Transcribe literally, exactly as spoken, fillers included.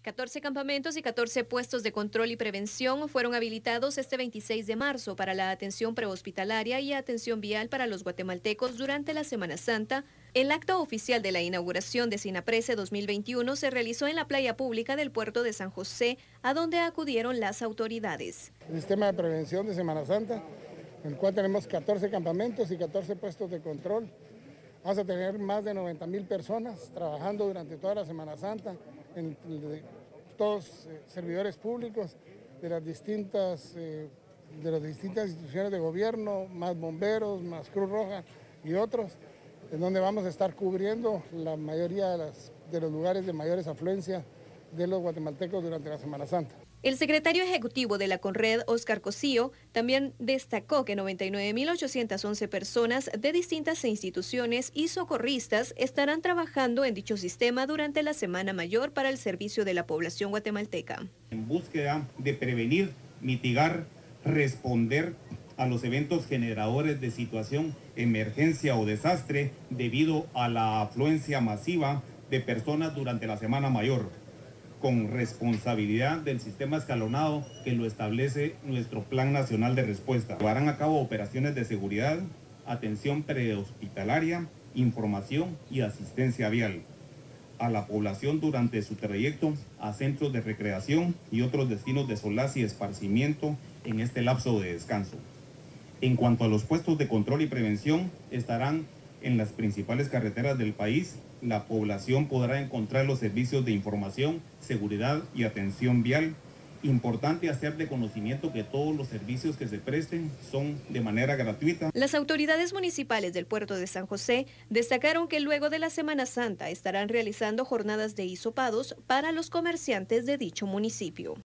catorce campamentos y catorce puestos de control y prevención fueron habilitados este veintiséis de marzo para la atención prehospitalaria y atención vial para los guatemaltecos durante la Semana Santa. El acto oficial de la inauguración de SINAPRESE dos mil veintiuno se realizó en la playa pública del puerto de San José, a donde acudieron las autoridades. El sistema de prevención de Semana Santa, en el cual tenemos catorce campamentos y catorce puestos de control. Vamos a tener más de noventa mil personas trabajando durante toda la Semana Santa, en, de, todos eh, servidores públicos de las, distintas, eh, de las distintas instituciones de gobierno, más bomberos, más Cruz Roja y otros, en donde vamos a estar cubriendo la mayoría de, las, de los lugares de mayores afluencia de los guatemaltecos durante la Semana Santa. El secretario ejecutivo de la CONRED, Óscar Cosío, también destacó que noventa y nueve mil ochocientas once personas de distintas instituciones y socorristas estarán trabajando en dicho sistema durante la Semana Mayor para el servicio de la población guatemalteca. En búsqueda de prevenir, mitigar, responder a los eventos generadores de situación, emergencia o desastre debido a la afluencia masiva de personas durante la Semana Mayor, con responsabilidad del sistema escalonado que lo establece nuestro Plan Nacional de Respuesta. Llevarán a cabo operaciones de seguridad, atención prehospitalaria, información y asistencia vial a la población durante su trayecto a centros de recreación y otros destinos de solaz y esparcimiento en este lapso de descanso. En cuanto a los puestos de control y prevención, estarán en las principales carreteras del país. La población podrá encontrar los servicios de información, seguridad y atención vial. Importante hacer de conocimiento que todos los servicios que se presten son de manera gratuita. Las autoridades municipales del puerto de San José destacaron que luego de la Semana Santa estarán realizando jornadas de hisopados para los comerciantes de dicho municipio.